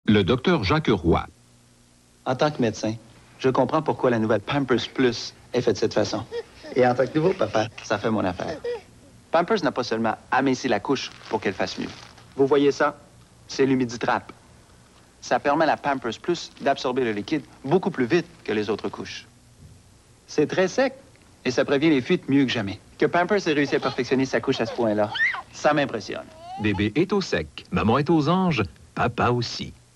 Le docteur Jacques Roy. En tant que médecin, je comprends pourquoi la nouvelle Pampers Plus est faite de cette façon. Et en tant que nouveau papa, ça fait mon affaire. Pampers n'a pas seulement aminci la couche pour qu'elle fasse mieux. Vous voyez ça? C'est l'humiditrap. Ça permet à la Pampers Plus d'absorber le liquide beaucoup plus vite que les autres couches. C'est très sec et ça prévient les fuites mieux que jamais. Que Pampers ait réussi à perfectionner sa couche à ce point-là, ça m'impressionne. Bébé est au sec, maman est aux anges, papa aussi.